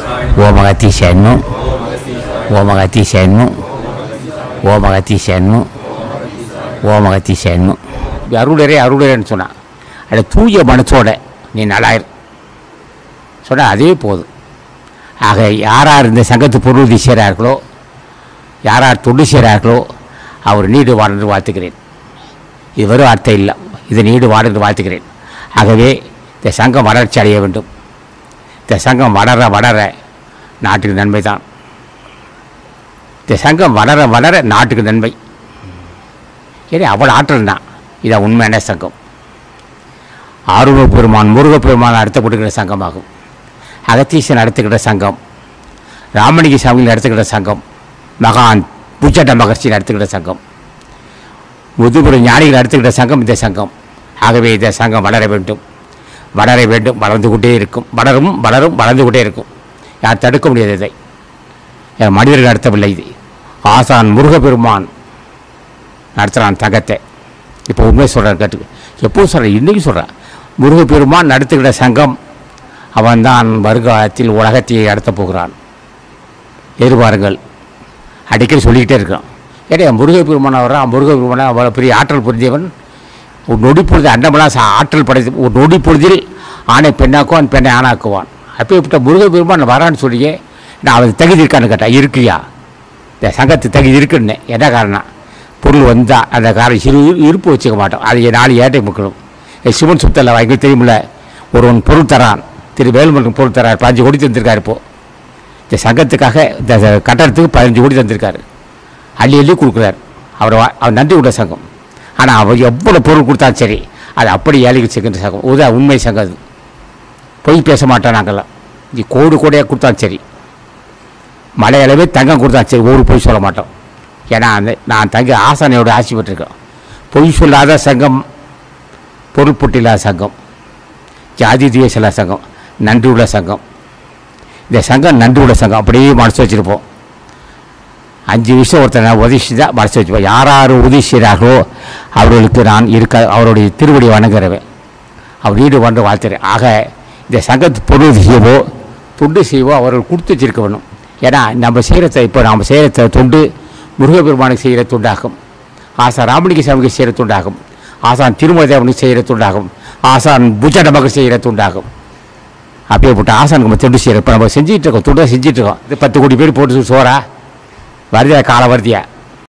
ஓம் அகத்தீசாயன்னு ஓம் அகத்தீசாயன்னு ஓம் அகத்தீசாயன்னு ஓம் அகத்தீசாயன்னு அருளரே அருளரேன்னு சொன்னான். அதை தூய மனசோட நீ நல்லாயிரு சொன்னால் அதே போதும். ஆக யார் யார் இந்த சங்கத்து பொருளுதவி செய்கிறார்களோ, யார் யார் தொண்டு செய்கிறார்களோ அவர் நீடு வாழ்ந்து வாழ்த்துக்கிறேன். இது வெறும் அர்த்தம் இல்லை, இது நீடு வாழ்ந்து வாழ்த்துக்கிறேன். ஆகவே இந்த சங்கம் வளர்ச்சி அடைய வேண்டும். இந்த சங்கம் வளர வளர நாட்டுக்கு நன்மை தான். இந்த சங்கம் வளர வளர நாட்டுக்கு நன்மை. ஏன்னா அவ்வளோ ஆற்றல் தான். இதான் உண்மையான சங்கம். ஆறுமுக பெருமான் முருகப்பெருமான் நடத்தப்படுகிற சங்கமாகும். அகத்தீசன் நடத்துகிற சங்கம், ராமலிங்க சாமிகள் நடத்துகிற சங்கம், மகான் பூச்சட்ட மகர்ஷி நடத்துகிற சங்கம், முதுகுரு ஞானிகள் நடத்துகிற சங்கம் இந்த சங்கம். ஆகவே இந்த சங்கம் வளர வேண்டும், வளர வேண்டும், வளர்ந்து கொண்டே இருக்கும். வளரும் வளரும் வளர்ந்து கொண்டே இருக்கும். யார் தடுக்க முடியாது. இதை மனிதர்கள் நடத்தவில்லை. இது ஆசான் முருகப்பெருமான் நடத்துகிறான் சங்கத்தை. இப்போ உண்மை சொல்கிறார் கேட்டு, எப்போது சொல்கிறேன், இன்றைக்கி சொல்கிறேன். முருகப்பெருமான் நடத்துகிற சங்கம் அவன்தான் வருங்காலத்தில் உலகத்தை நடத்தப் போகிறான். எதிர்பாருங்கள். அடிக்கடி சொல்லிக்கிட்டே இருக்கான். ஏன்னா முருகப்பெருமான் வர்றான். முருகப்பெருமான அவ்வளோ பெரிய ஆற்றல் புரிந்தவன். ஒரு நொடி பொழுது அண்டமெல்லாம் ஆற்றல் படைத்து ஒரு நொடி பொழுதில் ஆணை பெண்ணாக்குவான், பெண்ணை ஆணாக்குவான். அப்பேற்பட்ட முருகப்பெருமான் வரான்னு சொல்லியே நான் அவன் தகுதி இருக்கான்னு கேட்டேன். இருக்குயா, இந்த சங்கத்து தகுதி இருக்குன்னு. என்ன காரணம்? பொருள் வந்தால் அந்த காரணம் இருப்பு வச்சுக்க மாட்டோம். அது 4 ஏட்டை மக்களும் சிவன் சுத்தலை வாங்கி தெரியுமில்ல. ஒருவன் பொருள் தரான், திரு வேலுமனுக்கு பொருள் தரார். 15 கோடி தந்திருக்காரு. இப்போது இந்த சங்கத்துக்காக இந்த கட்டடத்துக்கு 15 கோடி தந்திருக்காரு. அள்ளி அள்ளி கொடுக்குறாரு. அவர் நன்றி உள்ள சங்கம். ஆனால் அவர் எவ்வளோ பொருள் கொடுத்தாலும் சரி, அது அப்படி ஏழைக்கு சேர்க்கின்ற சங்கம். உண்மை சங்கம். அது பொய் பேச மாட்டோம் நாங்கள்லாம். இது கோடு கோடையாக கொடுத்தாலும் சரி, மலை அளவே தங்கம் கொடுத்தாலும் சரி, ஒரு பொய் சொல்ல மாட்டோம். ஏன்னா நான் தங்க ஆசானையோட ஆசி பெற்றிருக்கேன். பொய் சொல்லாத சங்கம், பொருள் பொட்டில்லாத சங்கம், ஜாதி துவேஷம் இல்லாத சங்கம், நன்றி உள்ள சங்கம். இந்த சங்கம் நன்றி உள்ள சங்கம். அப்படியே மனசு வச்சுருப்போம். 5 விஷயம் ஒருத்தர் உதவி செஞ்சால் மனசு வச்சுப்போம். யார் யார் உதவி செய்கிறார்களோ அவர்களுக்கு நான் அவருடைய திருவடி வணங்குறவன். அவர் வீடு வந்து வாழ்த்துறேன். ஆக இந்த சங்கத்து பொருள் செய்யவோ தொண்டு செய்வோ அவர்கள் கொடுத்து வச்சிருக்க வேணும். ஏன்னா நம்ம செய்கிற இப்போ நம்ம செய்கிற தொண்டு முருகப்பெருமானுக்கு செய்கிற தொண்டாகும், ஆசான் ராமலிங்க சாமிக்கு செய்கிற தொண்டாகும், ஆசான் திருமலதேவனுக்கு செய்கிற தொண்டாகும், ஆசான் பூச்சட்ட மகர் செய்கிற தொண்டாகும். அப்படியே போட்டு ஆசானுக்கு நம்ம தொண்டு செய்கிறோம். இப்போ நம்ம செஞ்சுட்டு இருக்கோம், தொண்டாக செஞ்சுட்டு இருக்கோம். இது 10 கோடி பேர் போட்டு சோறா வருதியா, காலம் வருதியா.